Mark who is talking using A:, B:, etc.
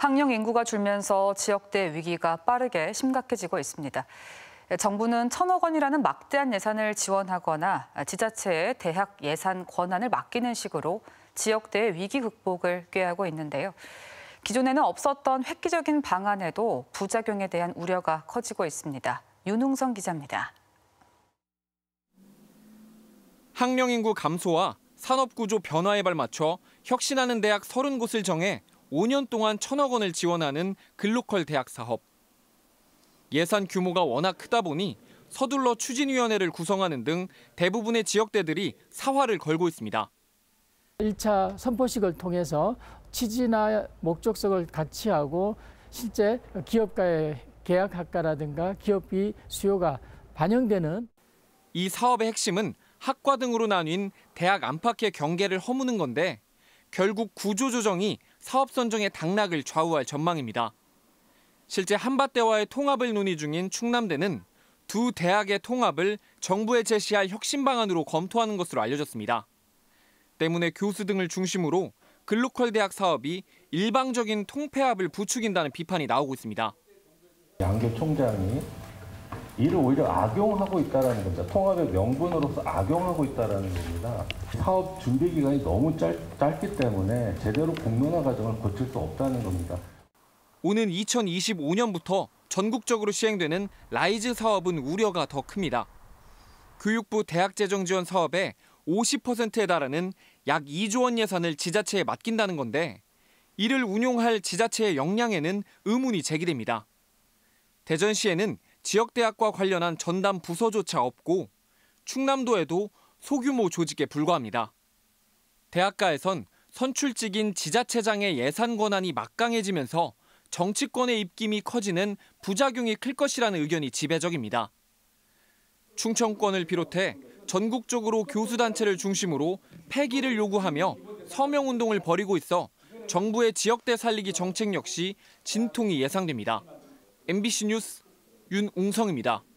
A: 학령 인구가 줄면서 지역대 위기가 빠르게 심각해지고 있습니다. 정부는 1,000억 원이라는 막대한 예산을 지원하거나 지자체에 대학 예산 권한을 맡기는 식으로 지역대의 위기 극복을 꾀하고 있는데요. 기존에는 없었던 획기적인 방안에도 부작용에 대한 우려가 커지고 있습니다. 윤웅성 기자입니다.
B: 학령 인구 감소와 산업구조 변화에 발맞춰 혁신하는 대학 30곳을 정해 5년 동안 1,000억 원을 지원하는 글로컬 대학 사업. 예산 규모가 워낙 크다 보니 서둘러 추진위원회를 구성하는 등 대부분의 지역대들이 사활을 걸고 있습니다.
C: 1차 선포식을 통해서 취지나 목적성을 같이 하고 실제 기업과의 계약 학과라든가 기업비 수요가 반영되는
B: 이 사업의 핵심은 학과 등으로 나뉜 대학 안팎의 경계를 허무는 건데 결국 구조조정이 사업 선정의 당락을 좌우할 전망입니다. 실제 한밭대와의 통합을 논의 중인 충남대는 두 대학의 통합을 정부에 제시할 혁신 방안으로 검토하는 것으로 알려졌습니다. 때문에 교수 등을 중심으로 글로컬 대학 사업이 일방적인 통폐합을 부추긴다는 비판이 나오고 있습니다.
D: 양교 총장이 이를 오히려 악용하고 있다는 겁니다. 통합의 명분으로서 악용하고 있다는 겁니다. 사업 준비 기간이 너무 짧기 때문에 제대로 공론화 과정을 거칠 수 없다는 겁니다.
B: 오는 2025년부터 전국적으로 시행되는 라이즈 사업은 우려가 더 큽니다. 교육부 대학재정지원 사업의 50%에 달하는 약 2조 원 예산을 지자체에 맡긴다는 건데 이를 운용할 지자체의 역량에는 의문이 제기됩니다. 대전시에는 지역대학과 관련한 전담 부서조차 없고 충남도에도 소규모 조직에 불과합니다. 대학가에선 선출직인 지자체장의 예산 권한이 막강해지면서 정치권의 입김이 커지는 부작용이 클 것이라는 의견이 지배적입니다. 충청권을 비롯해 전국적으로 교수단체를 중심으로 폐기를 요구하며 서명운동을 벌이고 있어 정부의 지역대 살리기 정책 역시 진통이 예상됩니다. MBC 뉴스 윤웅성입니다.